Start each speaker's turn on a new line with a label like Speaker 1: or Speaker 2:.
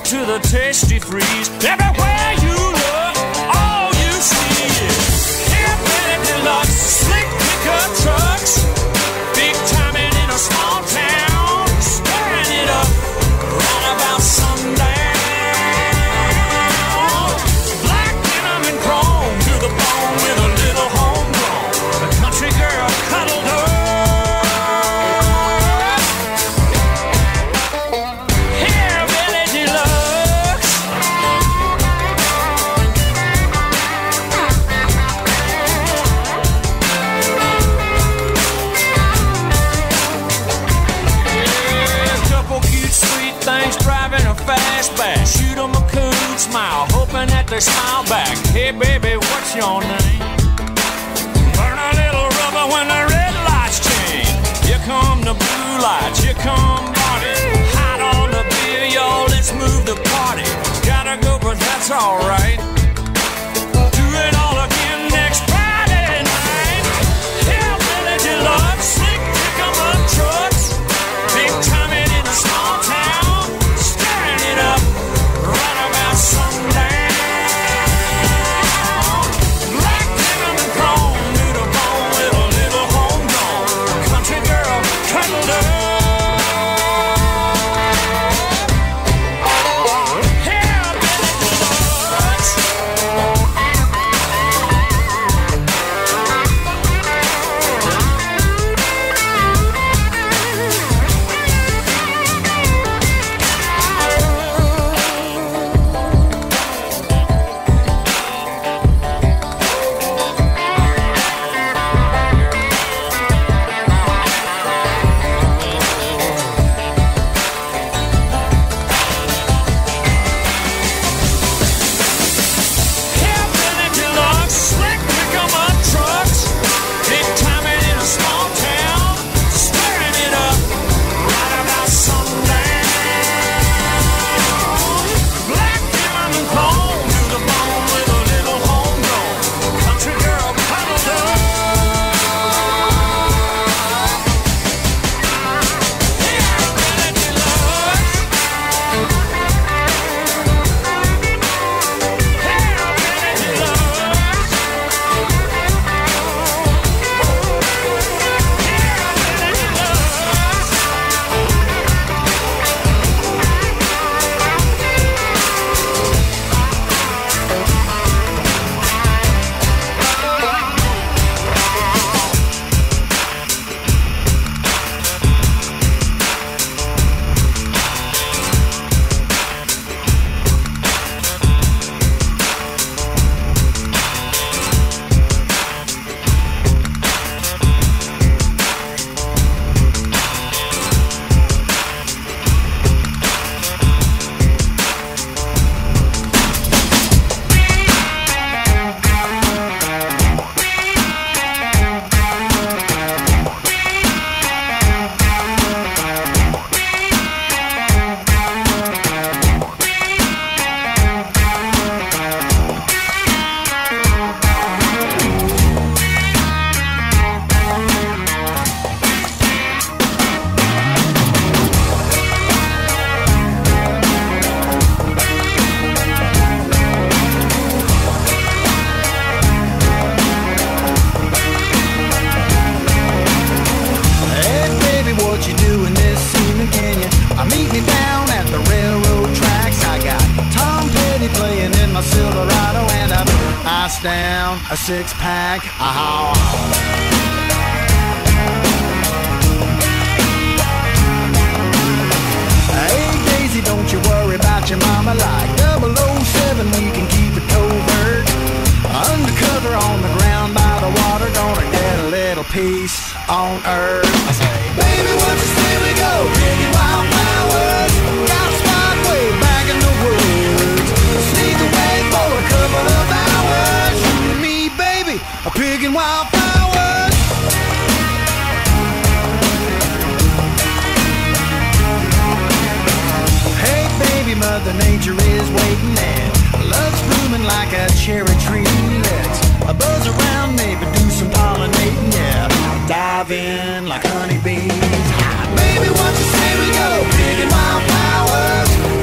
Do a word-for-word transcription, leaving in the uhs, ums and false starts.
Speaker 1: to the tasty freeze. Everywhere you look, all you see is Hillbilly Deluxe, slick pickup trucks, big timing in a small town, stirring it up right about sundown. Black denim and chrome to the bone with a little homegrown, a country girl cuddled up. Shoot 'em a cool smile, hoping that they smile back. Hey baby, what's your name? Burn a little rubber when the red lights change. Here come the blue lights, here come Marty. Hot on the beer, y'all, let's move the party. Gotta go, but that's alright. Do it all again next Friday night. Hillbilly Deluxe, slick pick-em-up trucks, big timing in a small town, stirring it up right about sundown. Black denim and chrome to the bone with a little homegrown, country girl cuddled up. Hillbilly Deluxe. Hillbilly Deluxe, slick pick-em-up trucks, big timing in a small town, stirring it up right about sundown. Black denim and chrome to the bone with a little homegrown, country girl cuddled up. Hillbilly Deluxe. Hillbilly Deluxe. Hey baby, what you doing this evening? Can you uh, meet me down at the railroad tracks? I got Tom Petty playing in my Silverado and a ice down a six pack. Ah. Hey Daisy, don't you worry about your mama. Like double oh seven, we can keep it covert. Undercover on the ground by the water, gonna get a little peace on earth. I say, baby, what you say we go? Picking wildflowers, got a spot way back in the woods. Sneak away for a couple of hours. You and me, baby, are picking wildflowers. Hey baby, Mother Nature is waiting and love's blooming like a cherry tree. Let's a buzz around, maybe do some pollinating, yeah. Dive in like honeybees. Baby, what you say we go? Picking wildflowers.